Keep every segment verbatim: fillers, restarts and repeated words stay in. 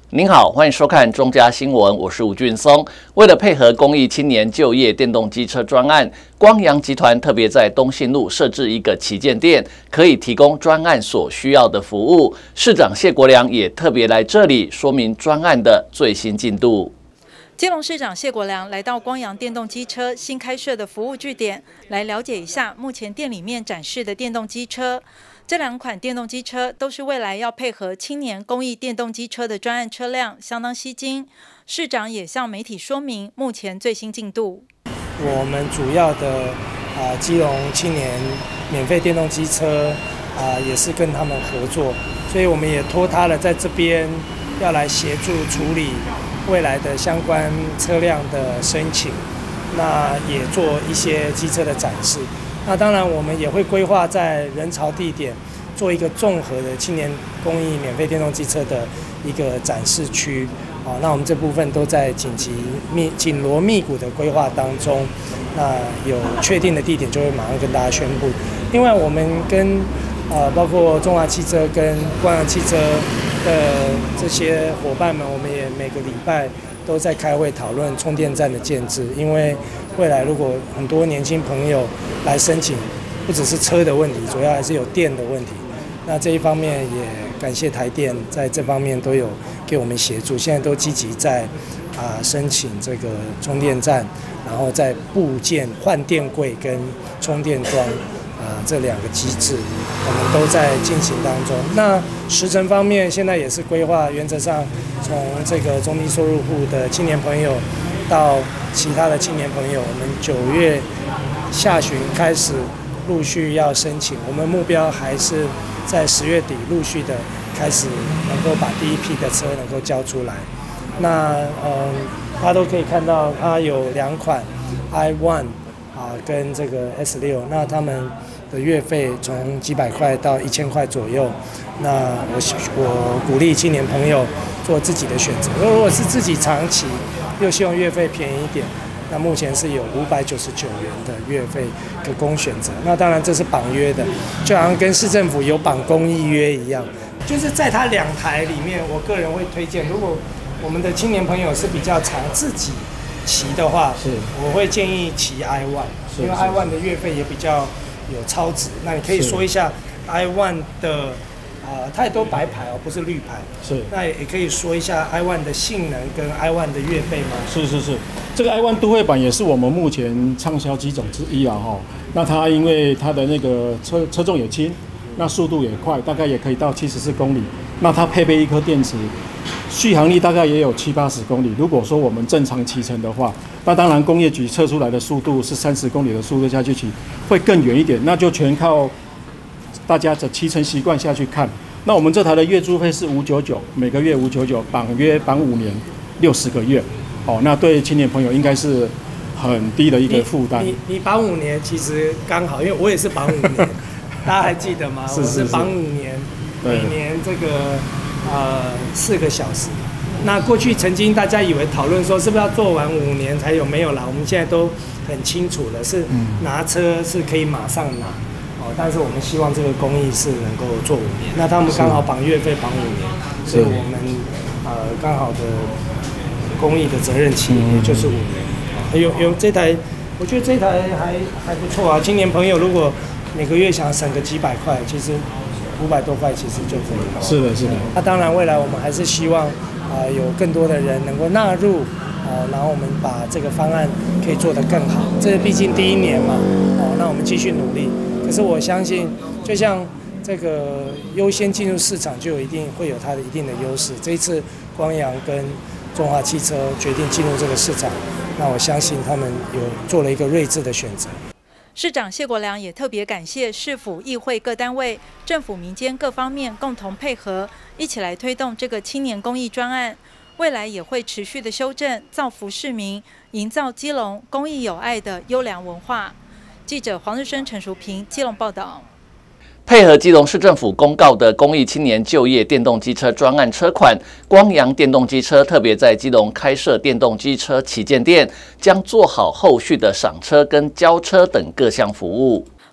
您好，欢迎收看中嘉新闻，我是吴俊松。为了配合公益青年就业电动机车专案，光阳集团特别在东信路设置一个旗舰店，可以提供专案所需要的服务。市长谢国良也特别来这里说明专案的最新进度。 基隆市长谢国良来到光阳电动机车新开设的服务据点，来了解一下目前店里面展示的电动机车。这两款电动机车都是未来要配合青年公益电动机车的专案车辆，相当吸睛。市长也向媒体说明目前最新进度。 我们主要的啊、呃、基隆青年免费电动机车啊、呃、也是跟他们合作，所以我们也托他了在这边要来协助处理未来的相关车辆的申请，那也做一些机车的展示。那当然，我们也会规划在人潮地点做一个综合的青年公益免费电动机车的一个展示区。啊，那我们这部分都在紧急密紧锣密鼓的规划当中。那有确定的地点就会马上跟大家宣布。另外，我们跟呃包括中华汽车跟光阳汽车的这些伙伴们，我们也每个礼拜都在开会讨论充电站的建制，因为未来如果很多年轻朋友来申请，不只是车的问题，主要还是有电的问题。那这一方面也感谢台电在这方面都有给我们协助，现在都积极在啊、呃、申请这个充电站，然后在部件换电柜跟充电桩啊、呃、这两个机制，我们都在进行当中。那时程方面，现在也是规划，原则上从这个中低收入户的青年朋友到其他的青年朋友，我们九月下旬开始陆续要申请，我们目标还是在十月底陆续的开始能够把第一批的车能够交出来。那嗯，大家都可以看到，它有两款 i 一 啊跟这个 S 六，那他们的月费从几百块到一千块左右。那我我鼓励青年朋友做自己的选择。如果是自己长期又希望月费便宜一点，那目前是有五百九十九元的月费可供选择。那当然这是绑约的，就好像跟市政府有绑公益约一样。就是在它两台里面，我个人会推荐，如果我们的青年朋友是比较常自己骑的话，是我会建议骑 i 一，因为 i 一的月费也比较有超值。那你可以说一下 i 一的。呃，它也都白牌哦，不是绿牌。是。那也可以说一下 i 一的性能跟 i 一的月费吗？ 是是是，这个 i 一都会版也是我们目前畅销机种之一啊哈。那它因为它的那个车车重也轻，那速度也快，大概也可以到七十四公里。那它配备一颗电池，续航力大概也有七八十公里。如果说我们正常骑乘的话，那当然工业局测出来的速度是三十公里的速度下去骑，会更远一点，那就全靠大家的骑乘习惯下去看。那我们这台的月租费是五九九，每个月五九九，绑约绑五年，六十个月。哦，那对青年朋友应该是很低的一个负担。 你你绑五年其实刚好，因为我也是绑五年，大家还记得吗？ 是是是， 我是绑五年，每年这个呃四个小时。那过去曾经大家以为讨论说是不是要做完五年才有，没有啦，我们现在都很清楚了，是拿车是可以马上拿。但是我们希望这个公益是能够做五年，那他们刚好绑月费绑五年，所以我们呃刚好的公益的责任期也就是五年。有有这台，我觉得这台还还不错啊。青年朋友如果每个月想省个几百块，其实五百多块其实就可以了。 是的，是的。 那当然，未来我们还是希望啊、呃、有更多的人能够纳入哦、呃，然后我们把这个方案可以做得更好。这毕竟第一年嘛，哦，那我们继续努力。可是我相信，就像这个优先进入市场，就有一定会有它的一定的优势。这一次光阳跟中华汽车决定进入这个市场，那我相信他们有做了一个睿智的选择。 市长谢国良也特别感谢市府、议会各单位、政府、民间各方面共同配合，一起来推动这个青年公益专案。未来也会持续的修正，造福市民，营造基隆公益有爱的优良文化。记者黄日升、陈淑平，基隆报道。 配合基隆市政府公告的公益青年就业电动机车专案车款，光阳电动机车特别在基隆开设电动机车旗舰店，将做好后续的赏车跟交车等各项服务。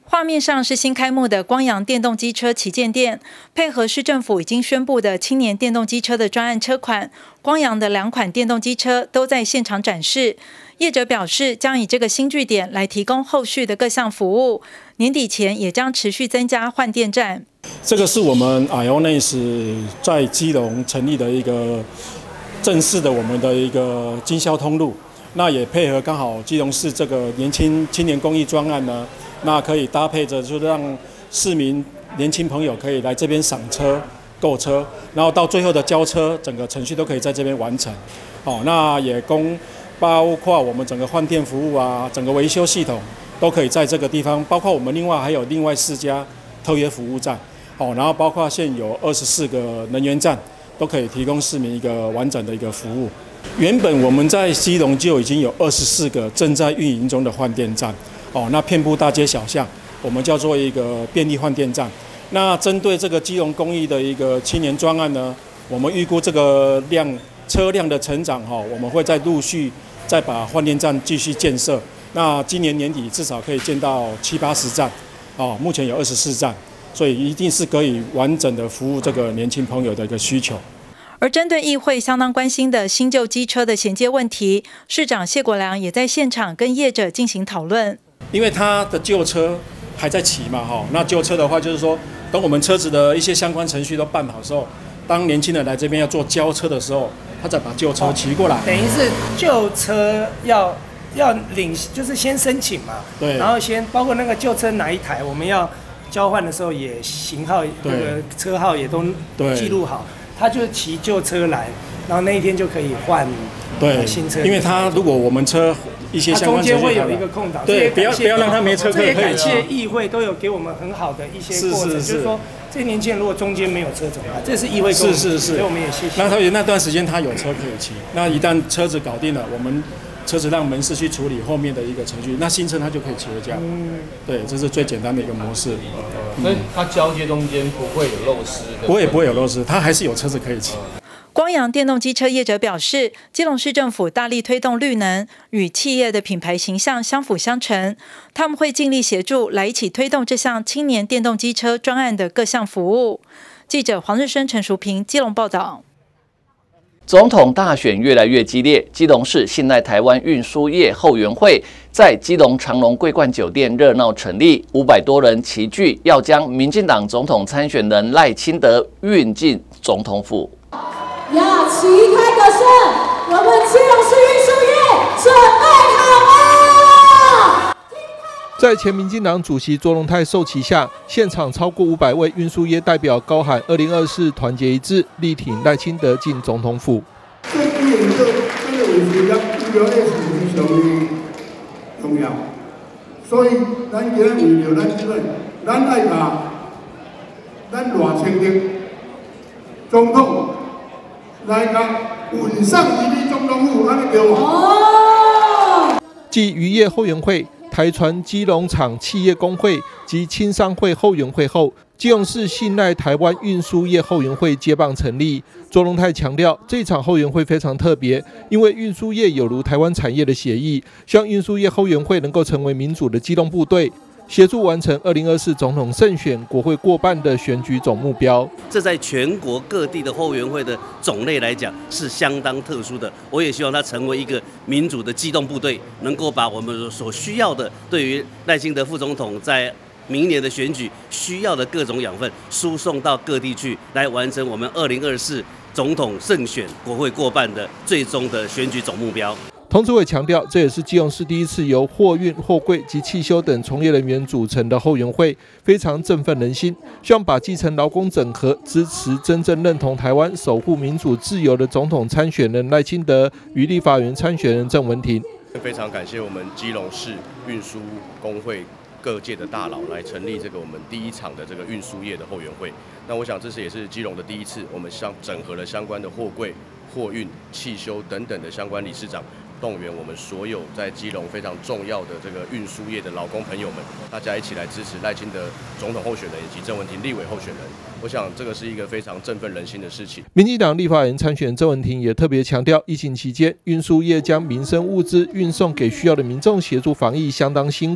画面上是新开幕的光阳电动机车旗舰店，配合市政府已经宣布的青年电动机车的专案车款，光阳的两款电动机车都在现场展示。业者表示，将以这个新据点来提供后续的各项服务，年底前也将持续增加换电站。 这个是我们 Ionis 在基隆成立的一个正式的我们的一个经销通路，那也配合刚好基隆市这个年轻青年公益专案呢。那可以搭配着，就让市民年轻朋友可以来这边赏车、购车，然后到最后的交车，整个程序都可以在这边完成。哦，那也供包括我们整个换电服务啊，整个维修系统都可以在这个地方，包括我们另外还有另外四家特约服务站。哦，然后包括现有二十四个能源站，都可以提供市民一个完整的一个服务。原本我们在基隆就已经有二十四个正在运营中的换电站。哦，那遍布大街小巷，我们叫做一个便利换电站。那针对这个基隆公益的一个青年专案呢，我们预估这个量车辆的成长哈，我们会再陆续再把换电站继续建设。那今年年底至少可以建到七八十站，哦，目前有二十四站，所以一定是可以完整的服务这个年轻朋友的一个需求。 而针对议会相当关心的新旧机车的衔接问题，市长谢国良也在现场跟业者进行讨论。 因为他的旧车还在骑嘛，哈，那旧车的话就是说，等我们车子的一些相关程序都办好之后，当年轻人来这边要做交车的时候，他再把旧车骑过来。 等于是旧车要要领，就是先申请嘛， 对， 然后先包括那个旧车哪一台，我们要交换的时候也型号那个车号也都记录好，他就骑旧车来，然后那一天就可以换对新车， 因为他如果我们车。一些相关程序， 中间会有一个空档， 对，不要不要让他没车可以。 也感谢议会都有给我们很好的一些过程，就是说这些年轻人如果中间没有车怎么办？这是议会是是是，所以我们也谢谢。 那他有那段时间他有车可以骑，那一旦车子搞定了，我们车子让门市去处理后面的一个程序，那新车他就可以骑回家。嗯，对，这是最简单的一个模式。 嗯、所以它交接中间不会有漏失， 不会不会有漏失，他还是有车子可以骑。 光阳电动机车业者表示，基隆市政府大力推动绿能，与企业的品牌形象相辅相成。他们会尽力协助，来一起推动这项青年电动机车专案的各项服务。记者黄日升、陈淑平，基隆报道。 总统大选越来越激烈，基隆市信赖台湾运输业后援会在基隆长隆桂冠酒店热闹成立，五百多人齐聚，要将民进党总统参选人赖清德运进总统府。 要旗开得胜，我们基隆市运输业准备好了。 在前民进党主席卓荣泰授旗下，现场超过五百位运输业代表高喊“二零二四团结一致，力挺赖清德进总统府”。 这几年做这个维持咱医疗业是非常的重要，所以咱今日为了咱这个，咱爱把咱赖清德总统。来个稳上一粒总统府，安尼对无？ 继渔业后援会、台船基隆厂企业工会及青商会后援会后，基隆市信赖台湾运输业后援会接棒成立。卓荣泰强调，这场后援会非常特别，因为运输业有如台湾产业的协议，希望运输业后援会能够成为民主的机动部队。协助完成二零二四总统胜选国会过半的选举总目标。 这在全国各地的后援会的种类来讲是相当特殊的。我也希望它成为一个民主的机动部队，能够把我们所需要的对于赖清德副总统在明年的选举需要的各种养分输送到各地去，来完成我们二零二四总统胜选国会过半的最终的选举总目标。 童子伟强调，这也是基隆市第一次由货运、货柜及汽修等从业人员组成的后援会，非常振奋人心。希望把基层劳工整合，支持真正认同台湾、守护民主自由的总统参选人赖清德与立法院参选人郑文婷。 非常感谢我们基隆市运输工会各界的大佬来成立这个我们第一场的这个运输业的后援会。那我想这次也是基隆的第一次，我们相整合了相关的货柜、货运、汽修等等的相关理事长。动员我们所有在基隆非常重要的这个运输业的劳工朋友们，大家一起来支持赖清德总统候选人以及郑文婷立委候选人。我想这个是一个非常振奋人心的事情。 民进党立法院参选人郑文婷也特别强调，疫情期间运输业将民生物资运送给需要的民众，协助防疫相当辛苦。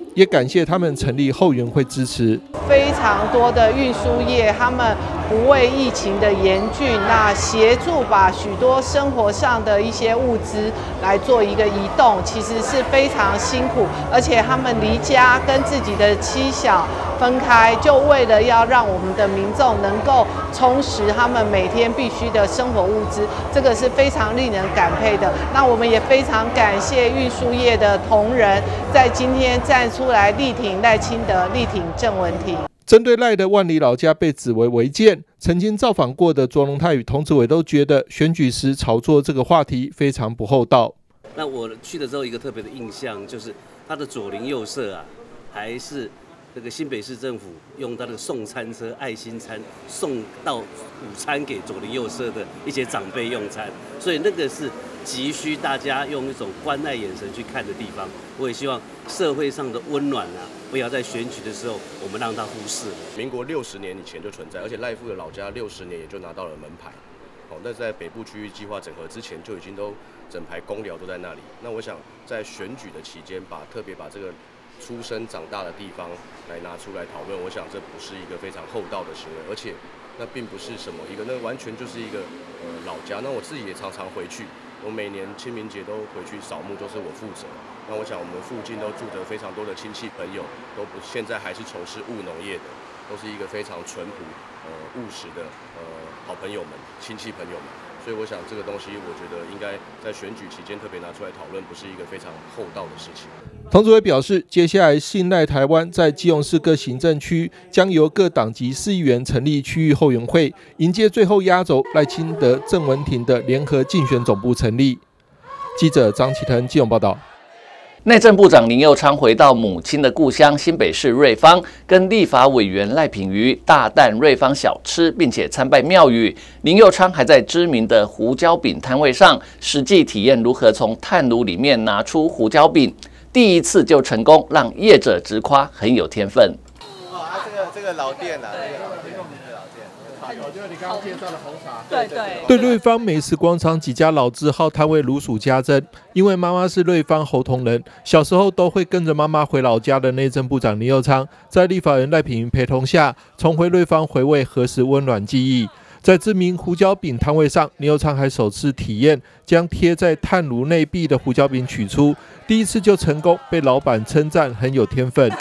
也感谢他们成立后援会支持。 非常多的运输业，他们不畏疫情的严峻，那协助把许多生活上的一些物资来做一个移动，其实是非常辛苦，而且他们离家跟自己的妻小分开，就为了要让我们的民众能够充实他们每天必须的生活物资，这个是非常令人感佩的。那我们也非常感谢运输业的同仁，在今天站出来力挺赖清德，力挺郑文婷。 针对赖的万里老家被指为违建，曾经造访过的卓荣泰与童子伟都觉得选举时炒作这个话题非常不厚道。 那我去的时候，一个特别的印象就是他的左邻右舍啊，还是这个新北市政府用他的送餐车爱心餐送到午餐给左邻右舍的一些长辈用餐，所以那个是急需大家用一种关爱眼神去看的地方。我也希望社会上的温暖啊，不要在选举的时候我们让它忽视了。 民国六十年以前就存在，而且赖副的老家六十年也就拿到了门牌。哦，那在北部区域计划整合之前就已经都整排公寮都在那里。那我想在选举的期间，把特别把这个出生长大的地方来拿出来讨论，我想这不是一个非常厚道的行为，而且那并不是什么一个，那完全就是一个呃老家。那我自己也常常回去，我每年清明节都回去扫墓，都是我负责。那我想我们附近都住着非常多的亲戚朋友，都不现在还是从事务农业的，都是一个非常淳朴、呃务实的呃好朋友们、亲戚朋友们。所以我想这个东西，我觉得应该在选举期间特别拿出来讨论，不是一个非常厚道的事情。 童子伟表示，接下来信赖台湾在基隆市各行政区将由各党籍市议员成立区域后援会，迎接最后压轴赖清德、郑文婷的联合竞选总部成立。记者张启腾基隆报道。 内政部长林右昌回到母亲的故乡新北市瑞芳，跟立法委员赖品妤大啖瑞芳小吃，并且参拜庙宇。林右昌还在知名的胡椒饼摊位上实际体验如何从炭炉里面拿出胡椒饼，第一次就成功，让业者直夸很有天分。 哦，啊，这个这个老店啊，这个老店，这个老店。我觉得你刚刚介绍的红茶，对对对瑞芳美食广场几家老字号摊位如数家珍，因为妈妈是瑞芳侯同人，小时候都会跟着妈妈回老家的内政部长林右昌，在立法人赖品妤陪同下，重回瑞芳回味何时温暖记忆。在知名胡椒饼摊位上，林右昌还首次体验将贴在炭炉内壁的胡椒饼取出，第一次就成功，被老板称赞很有天分。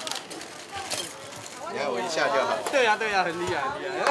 你看我一下就好。对呀对呀，很厉害很厉害。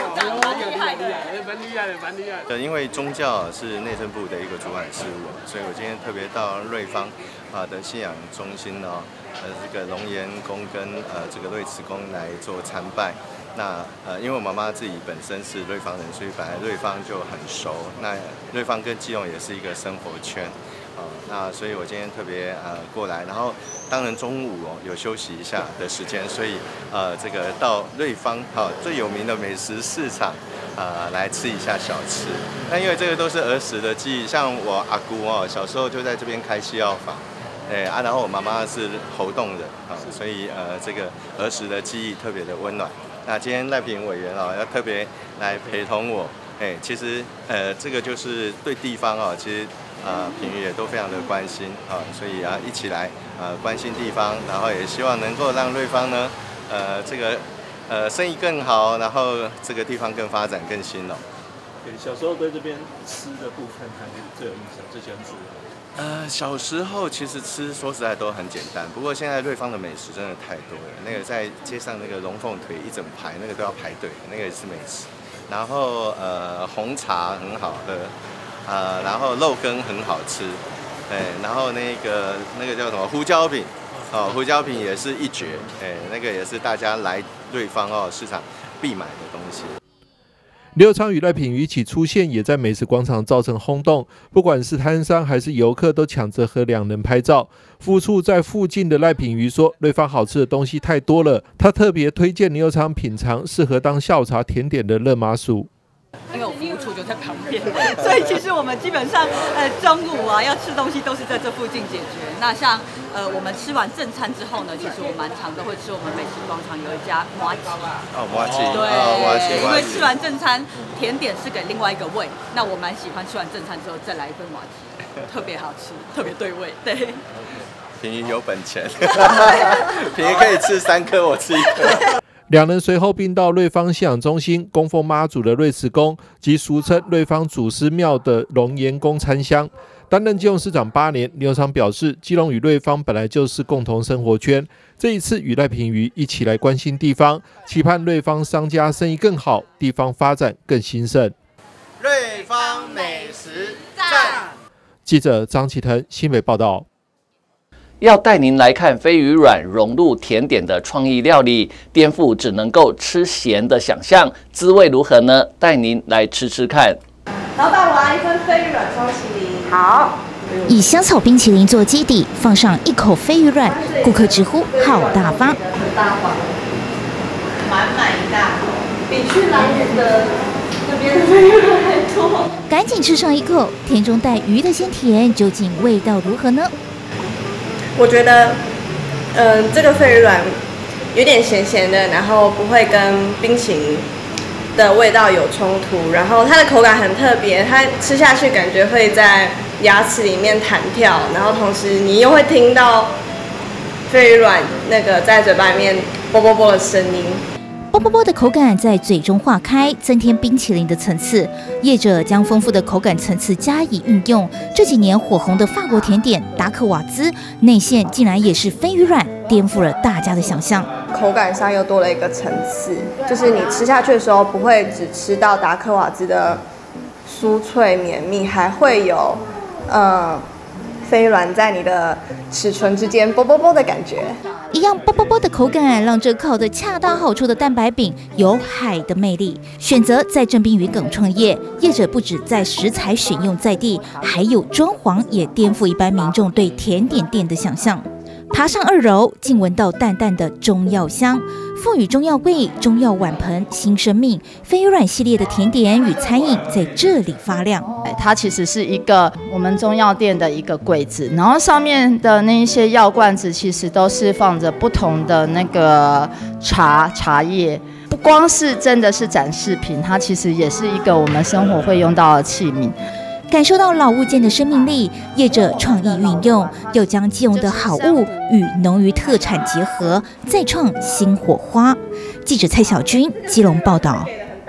蛮厉害的，蛮厉害的。 因为宗教是内政部的一个主管事务，所以我今天特别到瑞芳啊的信仰中心呢，呃，这个龙岩宫跟呃这个瑞慈宫来做参拜。那呃，因为我妈妈自己本身是瑞芳人，所以本来瑞芳就很熟。那瑞芳跟基隆也是一个生活圈。哦，那所以我今天特别呃过来，然后当然中午哦有休息一下的时间，所以呃这个到瑞芳哈、哦、最有名的美食市场呃来吃一下小吃。那因为这个都是儿时的记忆，像我阿姑哦小时候就在这边开西药房，哎啊，然后我妈妈是侯洞人啊、哦，所以呃这个儿时的记忆特别的温暖。那今天赖品委员啊、哦、要特别来陪同我，哎，其实呃这个就是对地方啊、哦，其实。啊，品妤也都非常的关心啊，所以啊，一起来呃关心地方，然后也希望能够让瑞芳呢，呃，这个呃生意更好，然后这个地方更发展更兴隆。 对，小时候对这边吃的部分还是最有印象，最喜欢吃的。 呃，小时候其实吃说实在都很简单，不过现在瑞芳的美食真的太多了。那个在街上那个龙凤腿一整排，那个都要排队，那个也是美食。然后呃，红茶很好喝。呃，然后肉羹很好吃，哎，然后那个那个叫什么胡椒饼，哦，胡椒饼也是一绝，哎，那个也是大家来瑞芳哦市场必买的东西。 林右昌与赖品妤一起出现，也在美食广场造成轰动。不管是摊商还是游客，都抢着和两人拍照。夫处在附近的赖品妤说：“瑞芳好吃的东西太多了，他特别推荐林右昌品尝适合当下午茶甜点的热麻薯。” 因为我服务处就在旁边，所以其实我们基本上呃中午啊要吃东西都是在这附近解决。那像呃我们吃完正餐之后呢，其实我蛮常都会吃我们美食广场有一家麻糬。 哦，麻糬。 对， 哦、麻糬。 因为吃完正餐甜点是给另外一个胃，那我蛮喜欢吃完正餐之后再来一份麻糬，特别好吃，特别对味。对。 平鱼有本钱，平鱼可以吃三颗，我吃一颗。 两人随后并到瑞芳信仰中心供奉妈祖的瑞慈宫及俗称瑞芳祖师庙的龙岩宫参香。担任基隆市长八年，刘长表示，基隆与瑞芳本来就是共同生活圈，这一次与赖品妤一起来关心地方，期盼瑞芳商家生意更好，地方发展更兴盛。 瑞芳美食赞。 记者张启腾新北报道。 要带您来看飞鱼卵融入甜点的创意料理，颠覆只能够吃咸的想象，滋味如何呢？带您来吃吃看。 老板，我要一份飞鱼卵双麒麟。好。 以香草冰淇淋做基底，放上一口飞鱼卵，顾客直呼好大方。 很大方，满满一大口，比去兰屿的那边的飞鱼卵还多。 赶紧吃上一口，甜中带鱼的鲜甜，究竟味道如何呢？ 我觉得，嗯、呃，这个飞鱼卵有点咸咸的，然后不会跟冰淇淋的味道有冲突，然后它的口感很特别，它吃下去感觉会在牙齿里面弹跳，然后同时你又会听到飞鱼卵那个在嘴巴里面啵啵啵的声音。 啵啵啵的口感在嘴中化开，增添冰淇淋的层次。业者将丰富的口感层次加以运用，这几年火红的法国甜点达克瓦兹内馅竟然也是飞鱼卵，颠覆了大家的想象。 口感上又多了一个层次，就是你吃下去的时候不会只吃到达克瓦兹的酥脆绵密，还会有呃飞鱼卵在你的齿唇之间啵啵啵的感觉。 一样啵啵啵的口感，让这烤得恰到好处的蛋白饼有海的魅力。选择在正滨渔港创业，业者不止在食材选用在地，还有装潢也颠覆一般民众对甜点店的想象。爬上二楼，竟闻到淡淡的中药香，赋予中药味、中药碗盆新生命。飞鱼卵系列的甜点与餐饮在这里发亮。 它其实是一个我们中药店的一个柜子，然后上面的那些药罐子其实都是放着不同的那个茶茶叶。不光是真的是展示品，它其实也是一个我们生活会用到的器皿。 感受到老物件的生命力，业者创意运用，又将基隆的好物与农渔特产结合，再创新火花。记者蔡小军基隆报道。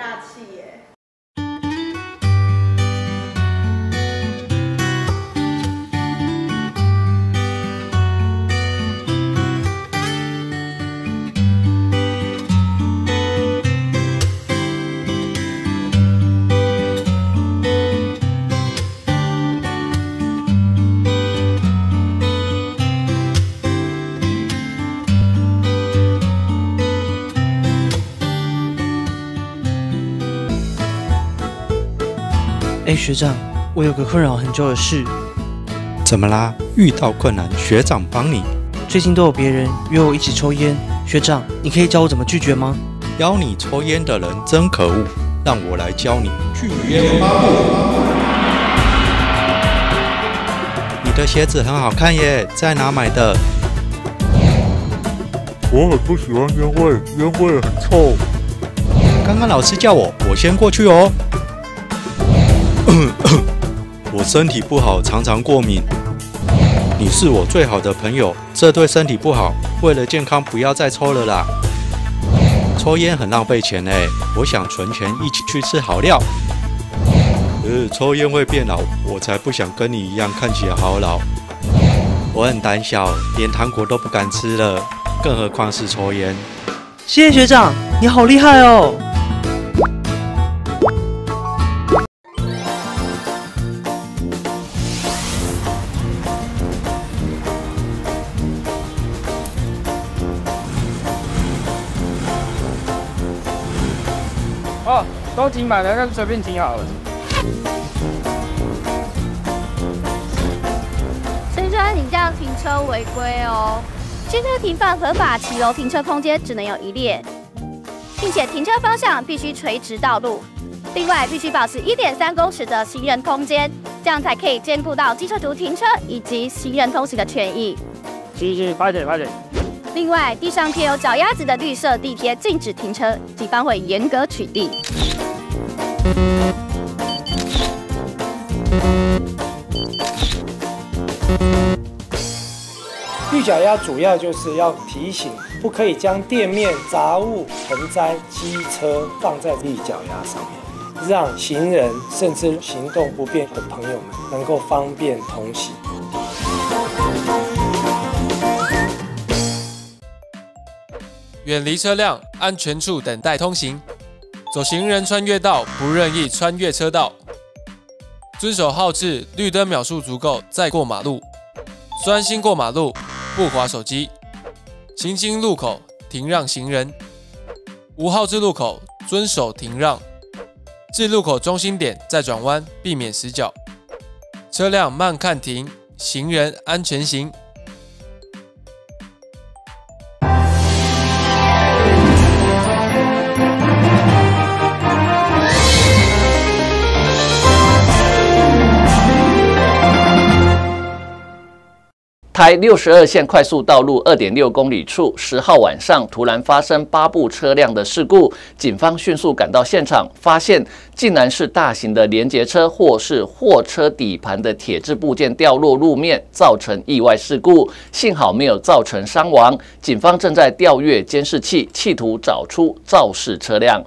哎，学长，我有个困扰很久的事。 怎么啦？遇到困难，学长帮你。 最近都有别人约我一起抽烟，学长，你可以教我怎么拒绝吗？ 邀你抽烟的人真可恶，让我来教你拒烟八步。你的鞋子很好看耶，在哪买的？ 我很不喜欢烟味，烟味很臭。 刚刚老师叫我，我先过去哦。我身体不好，常常过敏。你是我最好的朋友，这对身体不好，为了健康不要再抽了啦。抽烟很浪费钱哎，我想存钱一起去吃好料。呃，抽烟会变老，我才不想跟你一样看起来好老。我很胆小，连糖果都不敢吃了，更何况是抽烟。 谢谢学长，你好厉害哦。 哦，都停满了，那就随便停好了。 先生，你这样停车违规哦。汽车停放合法骑楼停车空间只能有一列，并且停车方向必须垂直道路。另外，必须保持一点三公尺的行人空间，这样才可以兼顾到机车族停车以及行人通行的权益。 行行，快点，快点。 另外，地上贴有脚丫子的绿色地贴禁止停车，警方会严格取缔。 绿脚丫主要就是要提醒，不可以将店面、杂物、盆栽、机车放在绿脚丫上面，让行人甚至行动不便的朋友们能够方便通行。 远离车辆，安全处等待通行。走行人穿越道，不任意穿越车道。遵守号志，绿灯秒数足够再过马路。专心过马路，不滑手机。行经路口停让行人。无号志路口遵守停让。至路口中心点再转弯，避免死角。车辆慢看停，行人安全行。 台六十二线快速道路二点六公里处，十号晚上突然发生八部车辆的事故，警方迅速赶到现场，发现竟然是大型的联结车或是货车底盘的铁质部件掉落路面，造成意外事故，幸好没有造成伤亡。警方正在调阅监视器，企图找出肇事车辆。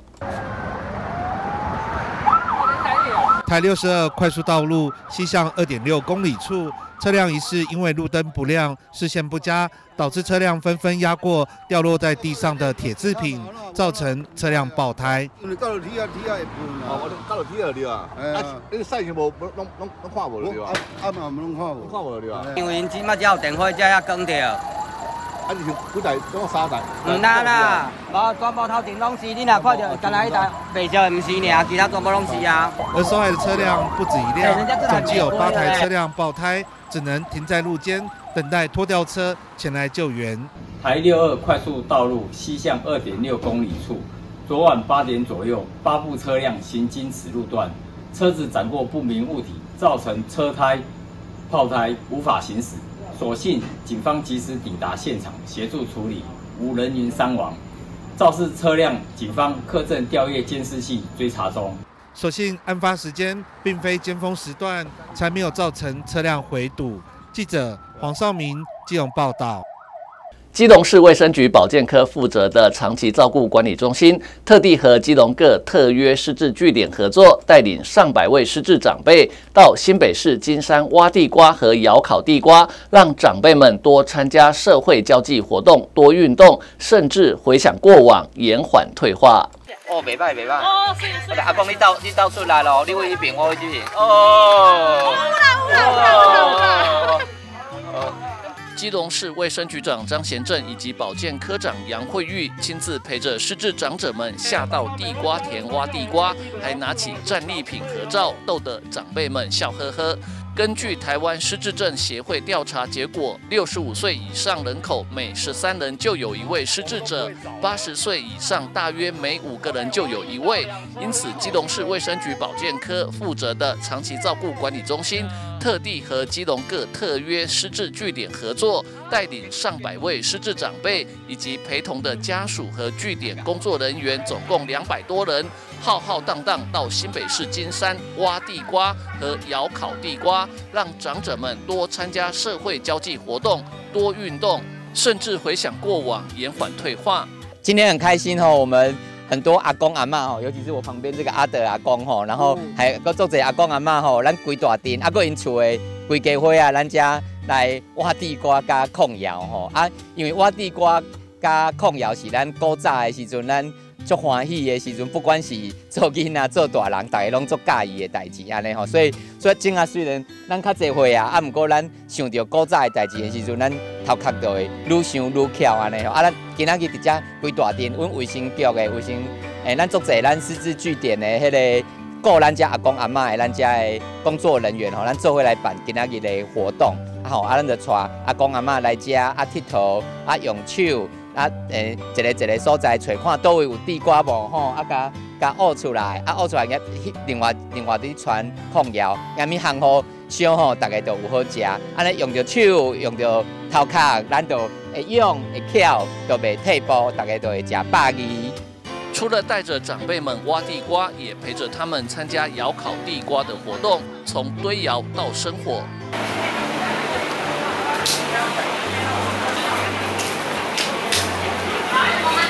台六十二快速道路西向二点六公里处。车辆疑似因为路灯不亮、视线不佳，导致车辆纷纷压过掉落在地上的铁制品，造成车辆爆胎。 到落铁啊铁啊会分啊，哦，到落铁了对啊。哎啊，你个赛是无拢拢拢看无了对啊？啊嘛拢看无，看无对啊。 因为因即马只有电火车遐关掉。 啊，你像几台，总三台。 唔啦啦，无全部头前拢是，你若看到，干那一台白色的唔是尔，其他全部拢是啊。 而受害的车辆不止一辆，总计有八台车辆爆胎。只能停在路肩等待拖吊车前来救援。 台六二快速道路西向二点六公里处，昨晚八点左右，八部车辆行经此路段，车子斩过不明物体，造成车胎、炮胎无法行驶。所幸警方及时抵达现场协助处理，无人员伤亡。肇事车辆，警方课正调阅监视器追查中。 所幸案发时间并非尖峰时段，才没有造成车辆回堵。记者黄少明基隆报道。 基隆市卫生局保健科负责的长期照顾管理中心，特地和基隆各特约失智据点合作，带领上百位失智长辈到新北市金山挖地瓜和窑烤地瓜，让长辈们多参加社会交际活动，多运动，甚至回想过往，延缓退化。 哦，袂歹袂歹。哦，是是。阿公，你倒你倒出来咯，你为一边，我为这边。哦。 哦。哦。基隆市卫生局长张贤正以及保健科长杨慧玉亲自陪着失智长者们下到地瓜田挖地瓜，还拿起战利品合照，逗得长辈们笑呵呵。根据台湾失智症协会调查结果，六十五岁以上人口每十三人就有一位失智者，八十岁以上大约每五个人就有一位。因此，基隆市卫生局保健科负责的长期照顾管理中心，特地和基隆各特约失智据点合作，带领上百位失智长辈以及陪同的家属和据点工作人员，总共两百多人，浩浩荡荡到新北市金山挖地瓜和窑烤地瓜，让长者们多参加社会交际活动，多运动，甚至回想过往，延缓退化。 今天很开心哦，我们很多阿公阿嬷哦，尤其是我旁边这个阿德阿公吼，然后还搁做者阿公阿嬷吼，咱规大阵，啊，搁因厝的规家伙啊，咱遮来挖地瓜加控窑吼啊，因为挖地瓜加控窑是咱古早的时阵咱。足欢喜的时阵，不管是做囡仔、做大人，大家拢足介意的代志安尼吼。所以，所以整啊虽然咱较侪岁啊，啊毋过咱想到古早的代志的时阵，咱头壳就会愈想愈巧安尼吼。啊，咱今仔日伫遮规大阵，阮卫生局的卫生，诶，咱足侪咱失智据点的迄个顾咱遮阿公阿嬷的咱遮的工作人员吼，咱做伙来办今仔日的活动。啊吼，啊咱就带阿公阿嬷来遮啊佚佗，啊用手。啊，诶，一个一个所在找看倒位有地瓜无吼，啊，甲甲挖出来，啊，挖出来，另外另外伫传控窑，虾米烘好烧吼，大家都有好食。安尼用着手，用着头壳，咱就会用会巧，都袂退步，大家都会食饱意。 除了带着长辈们挖地瓜，也陪着他们参加窑烤地瓜的活动，从堆窑到生火。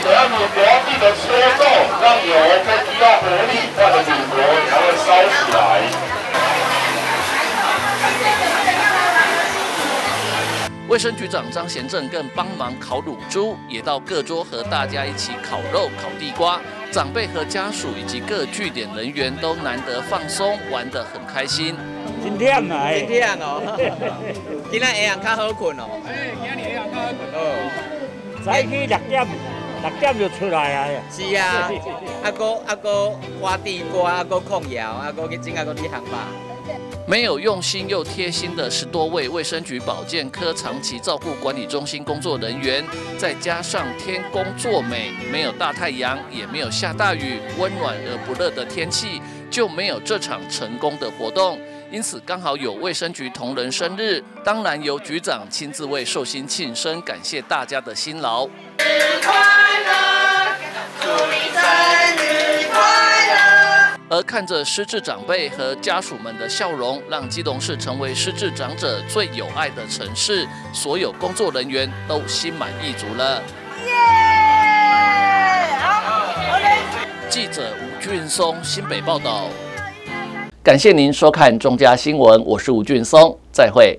等下你不要记得搓动，让油可以提到火里，或者铝箔才会烧起来。 卫生局长张贤政更帮忙烤乳猪，也到各桌和大家一起烤肉、烤地瓜。长辈和家属以及各据点人员都难得放松，玩得很开心。 真忝啊！ 真忝哦，今仔下暗较好困哦。 哎，今日下暗较好困哦。早起六点，六点就出来啊。 是啊，啊个啊个挖地瓜，啊个控窑，啊个去整啊个去烘吧。 没有用心又贴心的十多位卫生局保健科长期照顾管理中心工作人员，再加上天公作美，没有大太阳，也没有下大雨，温暖而不热的天气，就没有这场成功的活动。因此，刚好有卫生局同仁生日，当然由局长亲自为寿星庆生，感谢大家的辛劳。 生日快乐，祝你生日快乐。 而看着失智长辈和家属们的笑容，让基隆市成为失智长者最有爱的城市，所有工作人员都心满意足了。 耶！好， 记者吴俊松新北报道。感谢您收看中嘉新闻，我是吴俊松，再会。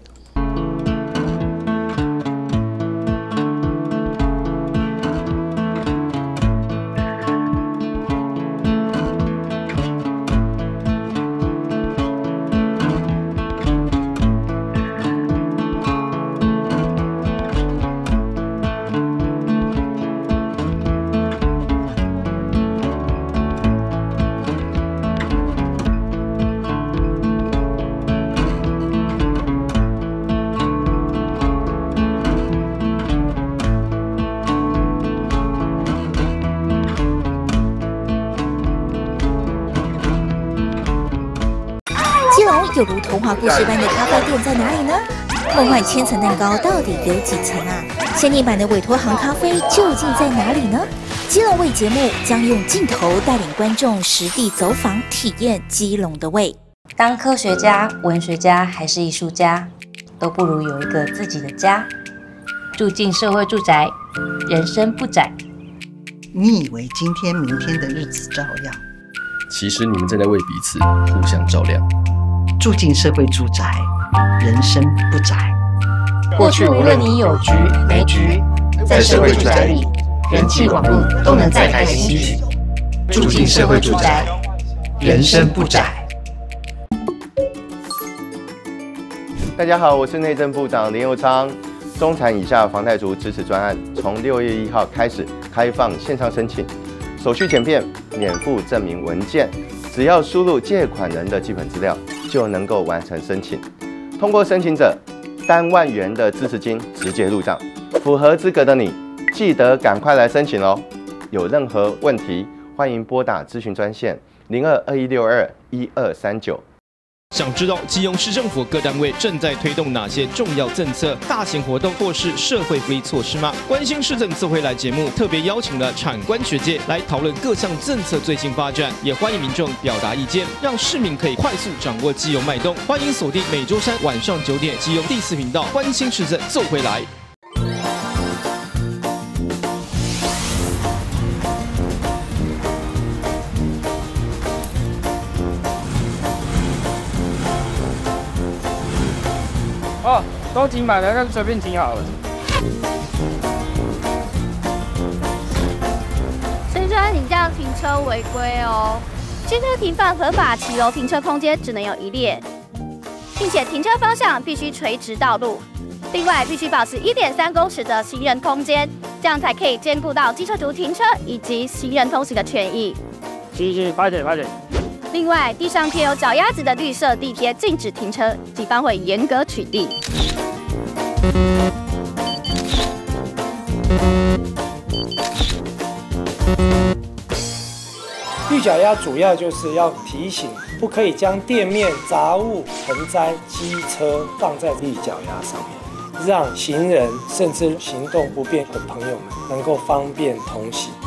又如童话故事般的咖啡店在哪里呢？梦幻千层蛋糕到底有几层啊？限定版的委托行咖啡究竟在哪里呢？基隆味节目将用镜头带领观众实地走访，体验基隆的味。 当科学家、文学家还是艺术家，都不如有一个自己的家。住进社会住宅，人生不窄。 你以为今天、明天的日子照样？ 其实你们正在为彼此互相照亮。 住进社会住宅，人生不窄。 过去无论你有局没局，在社会住宅里，人际网络都能再开新局。住进社会住宅，人生不窄。 大家好，我是内政部长林佑昌。中产以下房贷族支持专案从六月一号开始开放线上申请，手续简便，免附证明文件，只要输入借款人的基本资料，就能够完成申请。通过申请者，三万元的支持金直接入账。符合资格的你，记得赶快来申请哦！有任何问题，欢迎拨打咨询专线零二二一六二一二三九。 想知道基隆市政府各单位正在推动哪些重要政策、大型活动或是社会福利措施吗？关心市政测绘来节目特别邀请了产官学界来讨论各项政策最新发展，也欢迎民众表达意见，让市民可以快速掌握基隆脉动。欢迎锁定每周三晚上九点基隆第四频道，关心市政测绘来。 哦，都停满了，那随便停好了。 先生，你这样停车违规哦。汽车停放合法骑楼停车空间只能有一列，并且停车方向必须垂直道路。另外，必须保持一点三公尺的行人空间，这样才可以兼顾到机车族停车以及行人通行的权益。 行行，快点，快点。 另外，地上贴有脚丫子的绿色地贴禁止停车，警方会严格取缔。 绿脚丫主要就是要提醒，不可以将店面、杂物、盆栽、机车放在绿脚丫上面，让行人甚至行动不便的朋友们能够方便通行。